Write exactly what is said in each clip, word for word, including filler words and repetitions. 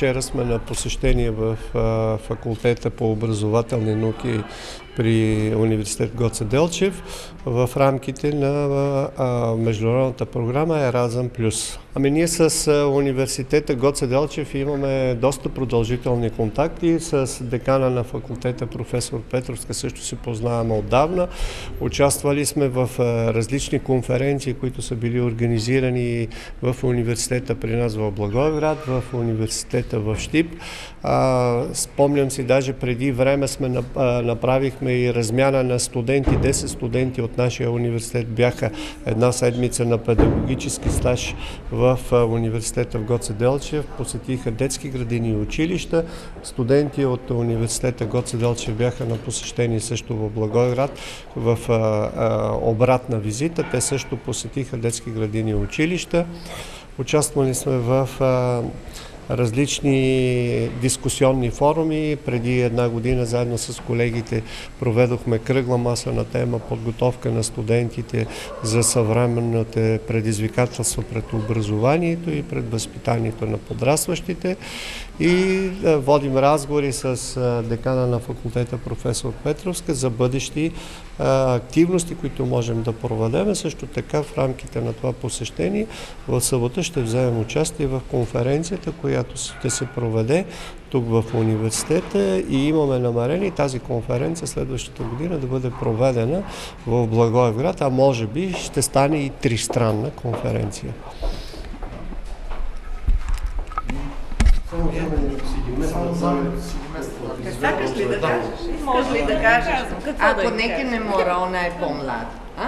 вчера сме на посещение в факултета по образователни науки при университет Гоце Делчев в рамките на а, международната програма Еразъм плюс. Ами ние с университета Гоце Делчев имаме доста продължителни контакти. С декана на факултета професор Петровска също се познаваме отдавна. Участвали сме в различни конференции, които са били организирани в университета при нас в Благоевград, в университета в Щип. А, спомням си, даже преди време сме направихме и размяна на студенти. десет студенти от нашия университет бяха една седмица на педагогически стаж в университета в Гоце Делчев. Посетиха детски градини и училища. Студенти от университета Гоце Делчев бяха на посещение също в Благоевград в а, а, обратна визита. Те също посетиха детски градини и училища. Участвали сме в а, различни дискусионни форуми. Преди една година заедно с колегите проведохме кръгла маса на тема подготовка на студентите за съвременните предизвикателства пред образованието и пред възпитанието на подрастващите. И водим разговори с декана на факултета професор Петровска за бъдещи активности, които можем да проведем. Също така в рамките на това посещение в събота ще вземем участие в конференцията, която ще се проведе тук в университета и имаме намерение тази конференция следващата година да бъде проведена в Благоевград, а може би ще стане и тристранна конференция. Сакаш ли да кажеш? Може ли да кажеш? Ако нека не мора, она е по-млада.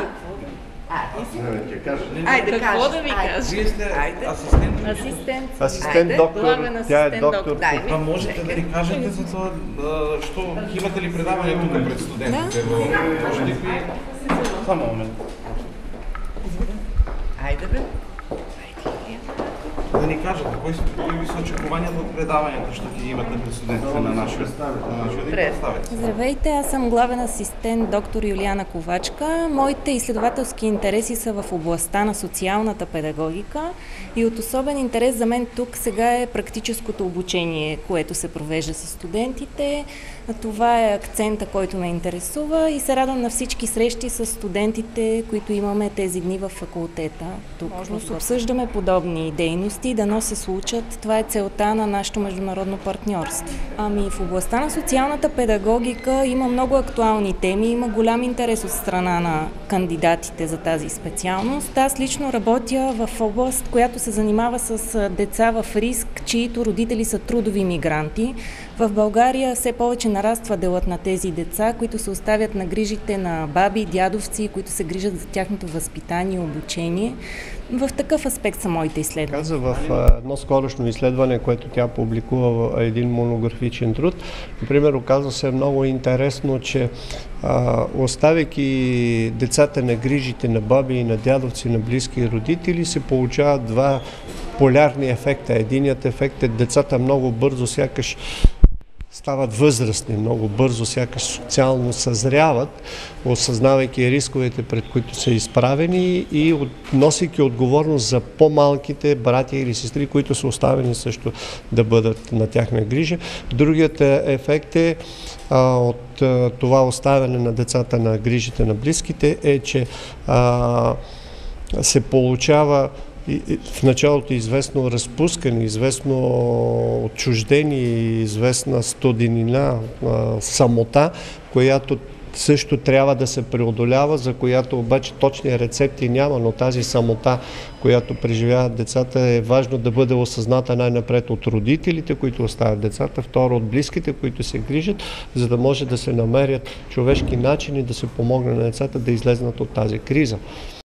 Айде, какво да ви кажа? Вие сте асистент. Асистент. Асистент доктор. Тя е доктор. А можете да ни кажете за това, що имате ли предаване тук пред студентите? Може ли ви... Само момент. Айде бе. Да ни кажете, кои са очакванията от предаването, ще ги имате пред студентите на нашия представител? Здравейте, аз съм главен асистент доктор Юлиана Ковачка. Моите изследователски интереси са в областта на социалната педагогика и от особен интерес за мен тук сега е практическото обучение, което се провежда с студентите. Това е акцента, който ме интересува и се радвам на всички срещи с студентите, които имаме тези дни в факултета. Тук обсъждаме подобни дейности, дано се случат. Това е целта на нашето международно партньорство. Ами в областта на социалната педагогика има много актуални теми, има голям интерес от страна на кандидатите за тази специалност. Аз лично работя в област, която се занимава с деца в риск, чието родители са трудови мигранти. В България все повече нараства делът на тези деца, които се оставят на грижите на баби, дядовци, които се грижат за тяхното възпитание и обучение. В такъв аспект са моите изследвания. Каза в едно скорошно изследване, което тя публикува в един монографичен труд. Например, оказва се много интересно, че а, оставяйки децата на грижите на баби и на дядовци, на близки родители, се получават два полярни ефекта. Единият ефект е децата много бързо сякаш стават възрастни, много бързо сякаш социално съзряват, осъзнавайки рисковете, пред които са изправени и носейки отговорност за по-малките братя или сестри, които са оставени също да бъдат на тяхна грижа. Другият ефект е а, от а, това оставяне на децата на грижите на близките е, че а, се получава в началото известно разпускане, известно отчуждение, известна студенина, самота, която също трябва да се преодолява, за която обаче точни рецепти няма, но тази самота, която преживяват децата, е важно да бъде осъзната най-напред от родителите, които оставят децата, второ от близките, които се грижат, за да може да се намерят човешки начини да се помогне на децата да излезнат от тази криза.